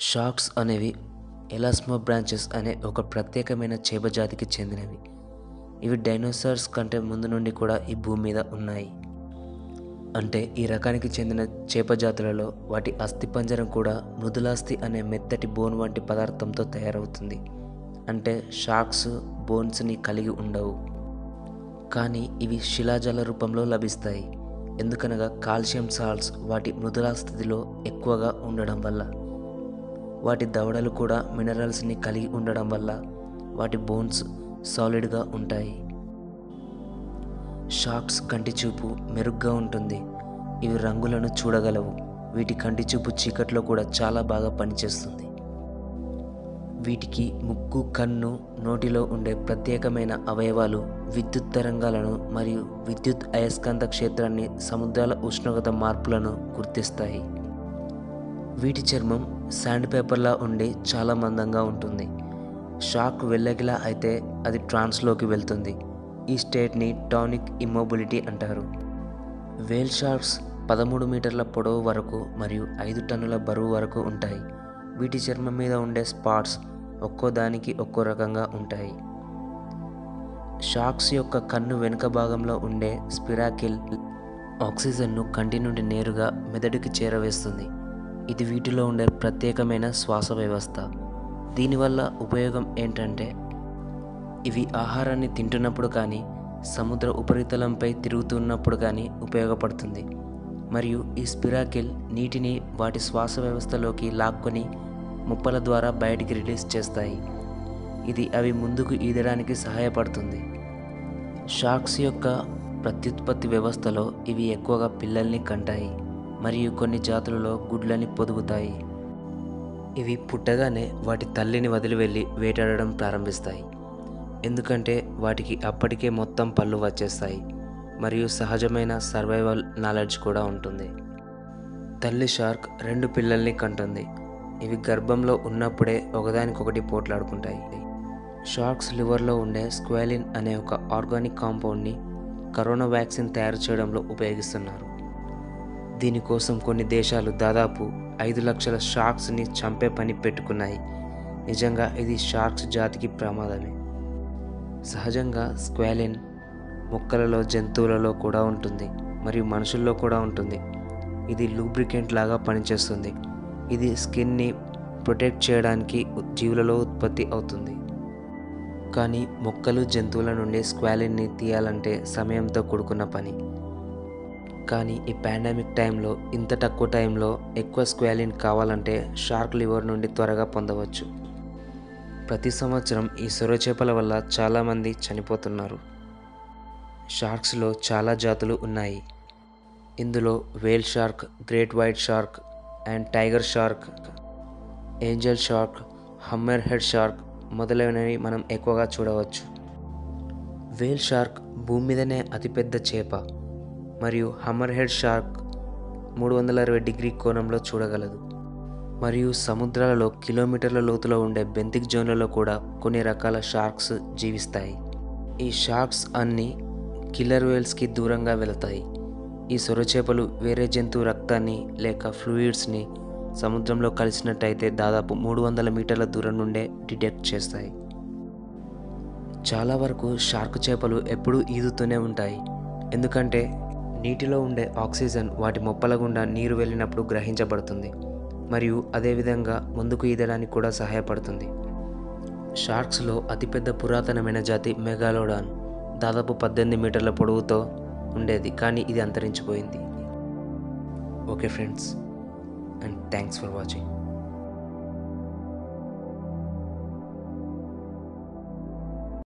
Sharks అనేవి ఎలాస్మోబ్రాంచెస్ అనే ఒక ప్రత్యేకమైన చేప జాతికి చెందినవి. ఇవి డైనోసార్స్ కంటే ముందు నుండి కూడా ఈ భూమి మీద ఉన్నాయి. అంటే ఈ రకానికి చెందిన చేప జాతులలో వాటి అస్థిపంజరం కూడా మృదులాస్థి అనే మెత్తటి బోన్ వంటి పదార్థంతో తయారవుతుంది. అంటే షార్క్స్ బోన్స్ని కలిగి ఉండవు, కానీ ఇవి శిలాజాల రూపంలో లభిస్తాయి. ఎందుకనగా కాల్షియం సాల్ట్స్ వాటి మృదులాస్థితిలో ఎక్కువగా ఉండడం వల్ల. వాటి దవడలు కూడా మినరల్స్ని కలిగి ఉండడం వల్ల వాటి బోన్స్ సాలిడ్గా ఉంటాయి. షార్క్స్ కంటి చూపు మెరుగ్గా ఉంటుంది. ఇవి రంగులను చూడగలవు. వీటి కంటి చూపు చీకట్లో కూడా చాలా బాగా పనిచేస్తుంది. వీటికి ముక్కు, కన్ను, నోటిలో ఉండే ప్రత్యేకమైన అవయవాలు విద్యుత్ తరంగాలను మరియు విద్యుత్ అయస్కాంత క్షేత్రాన్ని, సముద్రాల ఉష్ణోగ్రత మార్పులను గుర్తిస్తాయి. వీటి చర్మం శాండ్ పేపర్లా ఉండి చాలా మందంగా ఉంటుంది. షార్క్ వెళ్ళగిలా అయితే అది ట్రాన్స్లోకి వెళ్తుంది. ఈ స్టేట్ని టానిక్ ఇమ్మొబిలిటీ అంటారు. వేల్ షార్క్స్ 13 మీటర్ల పొడవు వరకు మరియు 5 టన్నుల బరువు వరకు ఉంటాయి. వీటి చర్మం మీద ఉండే స్పాట్స్ ఒక్కో దానికి ఒక్కో రకంగా ఉంటాయి. షార్క్స్ యొక్క కన్ను వెనుక భాగంలో ఉండే స్పిరాకిల్ ఆక్సిజన్ను కంటి నుండి నేరుగా మెదడుకి చేరవేస్తుంది. ఇది వీటిలో ఉండే ప్రత్యేకమైన శ్వాస వ్యవస్థ. దీనివల్ల ఉపయోగం ఏంటంటే ఇవి ఆహారాన్ని తింటున్నప్పుడు కానీ, సముద్ర ఉపరితలంపై తిరుగుతున్నప్పుడు కానీ ఉపయోగపడుతుంది. మరియు ఈ స్పిరాకిల్ నీటిని వాటి శ్వాస వ్యవస్థలోకి లాక్కొని ముప్పల ద్వారా బయటికి రిలీజ్ చేస్తాయి. ఇది అవి ముందుకు ఈదడానికి సహాయపడుతుంది. షార్క్స్ యొక్క ప్రత్యుత్పత్తి వ్యవస్థలో ఇవి ఎక్కువగా పిల్లల్ని కంటాయి మరియు కొన్ని జాతులలో గుడ్లని పొదుగుతాయి. ఇవి పుట్టగానే వాటి తల్లిని వదిలి వెళ్ళి వేటాడడం ప్రారంభిస్తాయి. ఎందుకంటే వాటికి అప్పటికే మొత్తం పళ్ళు వచ్చేస్తాయి మరియు సహజమైన సర్వైవల్ నాలెడ్జ్ కూడా ఉంటుంది. తల్లి షార్క్ 2 పిల్లల్ని కంటుంది. ఇవి గర్భంలో ఉన్నప్పుడే ఒకదానికొకటి పోట్లాడుకుంటాయి. షార్క్స్ లివర్లో ఉండే స్క్వాలిన్ అనే ఒక ఆర్గానిక్ కాంపౌండ్ని కరోనా వ్యాక్సిన్ తయారు చేయడంలో ఉపయోగిస్తున్నారు. దీనికోసం కొన్ని దేశాలు దాదాపు 5 లక్షల షార్క్స్ని చంపే పని పెట్టుకున్నాయి. నిజంగా ఇది షార్క్స్ జాతికి ప్రమాదమే. సహజంగా స్క్వాలిన్ మొక్కలలో, జంతువులలో కూడా ఉంటుంది మరియు మనుషుల్లో కూడా ఉంటుంది. ఇది లూబ్రికెంట్ లాగా పనిచేస్తుంది. ఇది స్కిన్ని ప్రొటెక్ట్ చేయడానికి జీవులలో ఉత్పత్తి అవుతుంది. కానీ మొక్కలు, జంతువుల నుండి స్క్వాలిన్ని తీయాలంటే సమయంతో కూడుకున్న పని. కానీ ఈ పాండమిక్ టైంలో ఇంత తక్కువ టైంలో ఎక్కువ స్క్వాలిన్ కావాలంటే షార్క్ లివర్ నుండి త్వరగా పొందవచ్చు. ప్రతి సంవత్సరం ఈ సొరచేపల వల్ల చాలామంది చనిపోతున్నారు. షార్క్స్లో చాలా జాతులు ఉన్నాయి. ఇందులో whale shark, great white shark and tiger shark, angel shark, hammerhead shark మొదలైనవి మనం ఎక్కువగా చూడవచ్చు. వేల్ షార్క్ భూమి మీదనే అతిపెద్ద చేప మరియు హమ్మర్ హెడ్ షార్క్ 360 డిగ్రీ కోణంలో చూడగలదు. మరియు సముద్రాలలో కిలోమీటర్ల లోతులో ఉండే బెంతిక్ జోన్లలో కూడా కొన్ని రకాల షార్క్స్ జీవిస్తాయి. ఈ షార్క్స్ అన్నీ కిల్లర్ వేల్స్కి దూరంగా వెళతాయి. ఈ సొరచేపలు వేరే జంతువు రక్తాన్ని లేక ఫ్లూయిడ్స్ని సముద్రంలో కలిసినట్టయితే దాదాపు 300 మీటర్ల దూరం నుండే డిటెక్ట్ చేస్తాయి. చాలా వరకు షార్క్ చేపలు ఎప్పుడూ ఈదుతూనే ఉంటాయి. ఎందుకంటే నీటిలో ఉండే ఆక్సిజన్ వాటి మొప్పల గుండా నీరు వెళ్ళినప్పుడు గ్రహించబడుతుంది మరియు అదేవిధంగా ముందుకు ఈదడానికి కూడా సహాయపడుతుంది. షార్క్స్లో అతిపెద్ద పురాతనమైన జాతి మెగాలోడాన్ దాదాపు 18 మీటర్ల పొడవుతో ఉండేది, కానీ ఇది అంతరించిపోయింది. Okay friends, and thanks for watching.